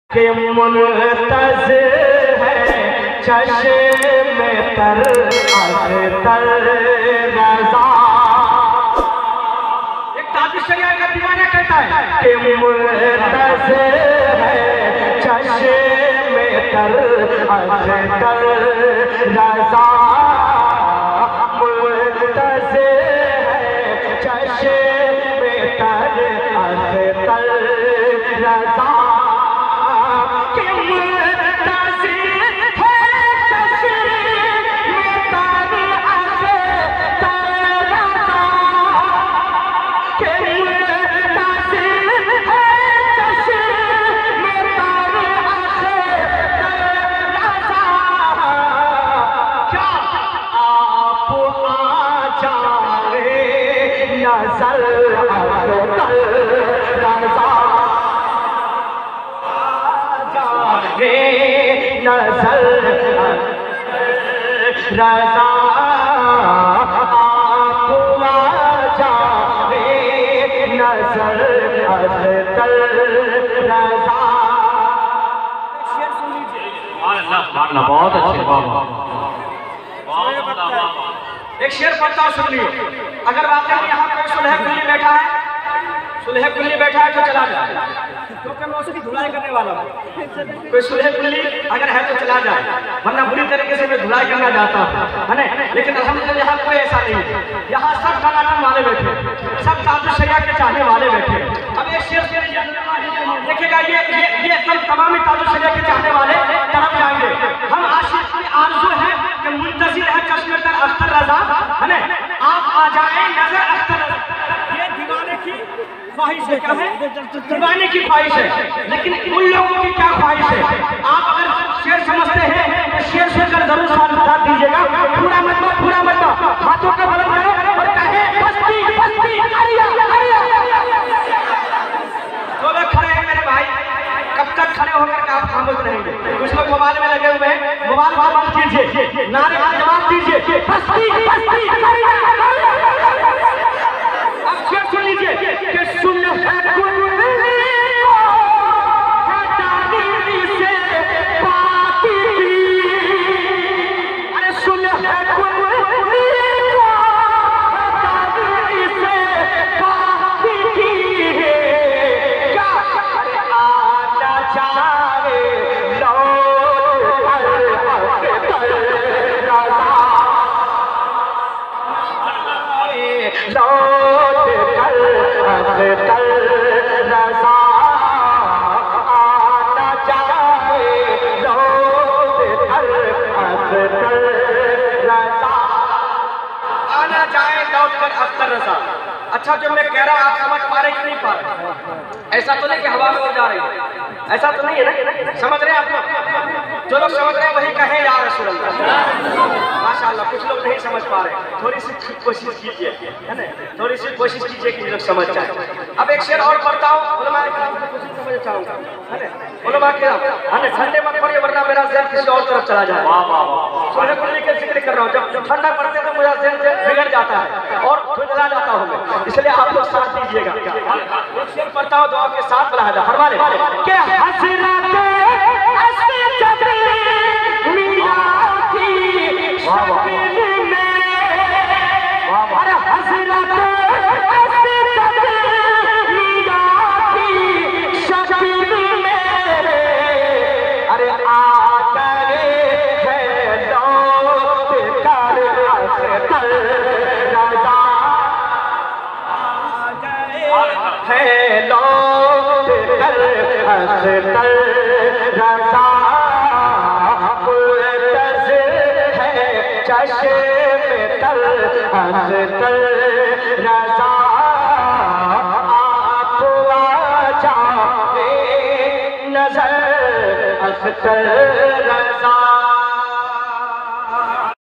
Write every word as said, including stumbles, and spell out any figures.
के मुंतज़िर है चश्मे तर अख्तर रज़ा। एक ताज़ी शरिया का दीवाना कहता है कि मुंतज़िर है चश्मे तर अख्तर रज़ा। मुंतज़िर है चश्मे तर अख्तर रज़ा। नज़र रज़ा आपको जावे नज़र अख्तर रज़ा। बहुत अच्छे बाबा। एक शेर पढ़ता हूँ, सुन लियो। अगर वाकई यहाँ कोई सुलह कुल्ली बैठा है, सुलह कुल्ली बैठा है तो चला जाए, क्योंकि मैं उसकी धुलाई करने वाला हूँ। कोई सुलह कुल्ली अगर है तो चला जाए, वरना बुरी तरीके से मैं धुलाई करना चाहता हूँ, है ना। लेकिन अल्हम्दुलिल्लाह यहाँ कोई ऐसा नहीं है। यहाँ सब कलाकार वाले बैठे, सब ताज़ी शरिया के चाहने वाले बैठे। अब ये शेर देखिएगा, ये ये ये तमाम ताज़ी शरिया के चाहने वाले तरफ जाएंगे। हम आशिक की आरज़ू है कि मुंतज़िर है चश्मे तर अख्तर रज़ा, है ना। आप आ जाए नजर अख्तर रज़ा। ये दीवाने की ख्वाहिश है, क्या है? दीवाने की ख्वाहिश है। लेकिन उन लोगों की क्या ख्वाहिश है? आप अगर शेर समझते हैं तो शेर सुनकर जरूर साथ दीजिएगा। पूरा मत पूरा मत हाथों को बुलंद करो और कहे बस्ती बस्ती आरिया आरिया। तो लोग खड़े हैं मेरे भाई, कब तक खड़े होकर के आप खामोश रहेंगे? कुछ लोग मोबाइल में लगे हुए हैं, मोबाइल को बंद कीजिए, नारे का जवाब दीजिए बस्ती बस्ती आरिया आरिया। अब शेर सुन लीजिए कि सुन है अच्छा, जो मैं कह रहा हूँ आप समझ पा रहे कि नहीं पा रहे? ऐसा तो नहीं कि हवा में उड़ जा रही है, ऐसा तो नहीं है ना। समझ रहे हैं आप लोग? जो लोग समझ रहे हैं वही कहें या रसूल अल्लाह। माशाअल्लाह, कुछ लोग नहीं समझ पा रहे, थोड़ी सी कोशिश कीजिए, है ना, थोड़ी सी कोशिश कीजिए कि लोग समझ जाए। अब एक शेर और पढ़ता हूँ, उलमा किराम को कुछ समझ चाहूँगा, है ना। उलमा किराम, है ना, ठंडे मत पड़िए वरना मेरा ज़हन किसी और तरफ चला जाए। सुलह कुल्ली के जिक्र कर रहा हूँ, जब ठंडा पड़ते तो मेरा ज़हन बिगड़ जाता है और धुंधला जाता हूँ मैं, इसलिए आप लोग साथ दीजिएगा। एक शेर पढ़ता हूँ, दुआ के साथ बढ़ा जा फरमाने के हसरत चश्मे तर अख्तर रज़ा। आपको जावे नज़र अख्तर